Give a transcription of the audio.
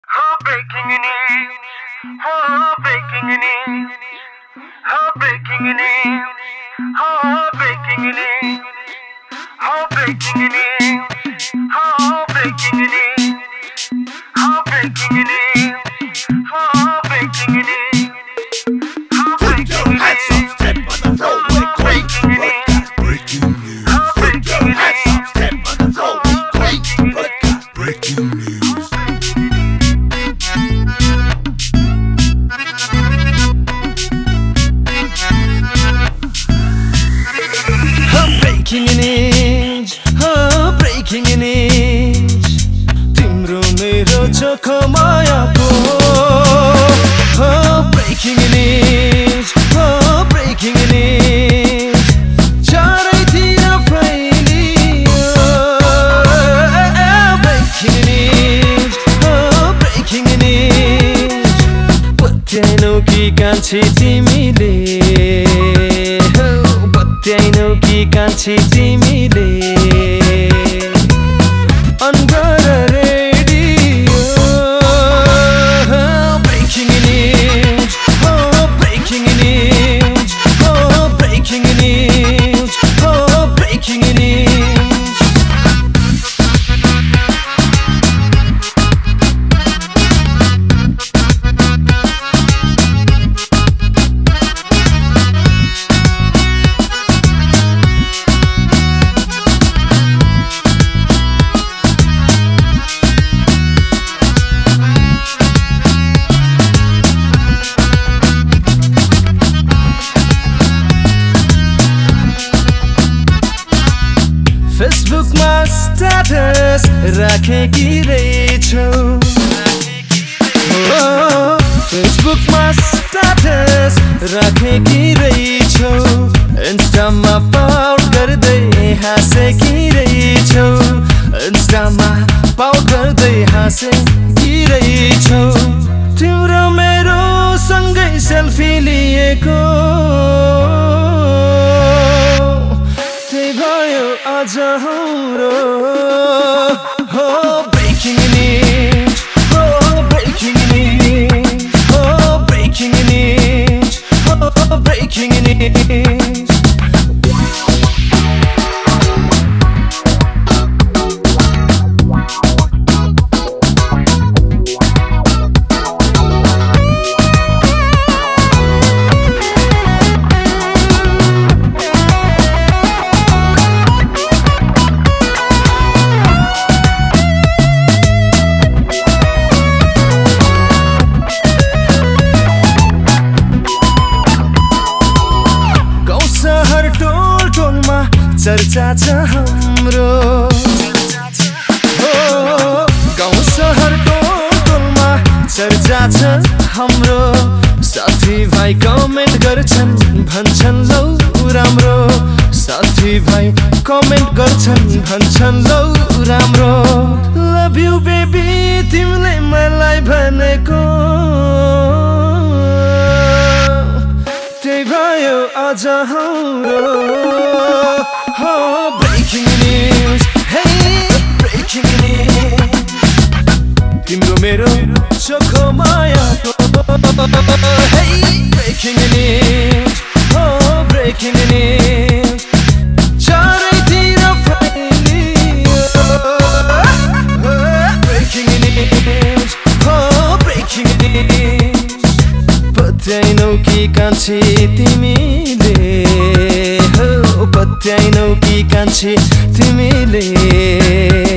Breaking news, breaking news, breaking news, breaking news, breaking news, breaking news, breaking news, breaking news. Put your hands up, step on the floor, we're great. Podcast breaking news. Put your hands up, step on the floor, we're great. Podcast breaking news. Breaking news, तिम्रो मेरो चोखो मायाको breaking news, breaking news, चारैतिर फैलियो breaking news, breaking news, पत्याइनौ कि कान्छी तिमीले पत्याइनौ कि कान्छी तिमीले फेसबुकमा स्ट्याटस राखेकी रहेछौ फेसबुकमा स्ट्याटस राखेकी रहेछौ इन्स्टामा पोस्ट गर्दै हाँसेकी रहेछौ इन्स्टामा पोस्ट गर्दै हाँसेकी रहेछौ तिम्रो मेरो सँगै सेल्फी लिएको आज हाम्रो breaking news, breaking news, breaking news, breaking news. चर्चा छ हाम्रो गाउँ सहर टोलमा चर्चा छ हाम्रो साथीभाइ कमेन्ट गर्छन् भन्छन् लौ राम्रो साथीभाइ कमेन्ट गर्छन् भन्छन् लौ राम्रो लभ यु बेबी तिमीले मलाई भनेको त्यही भयो आज हाम्रो breaking news, hey, breaking news, तिम्रो मेरो चोखो मायाको hey, breaking news, breaking news, चारैतिर फैलियो breaking news, breaking news, पत्याइनौ कि कान्छी तिमीले पत्याइनौ कि कान्छी तिमीले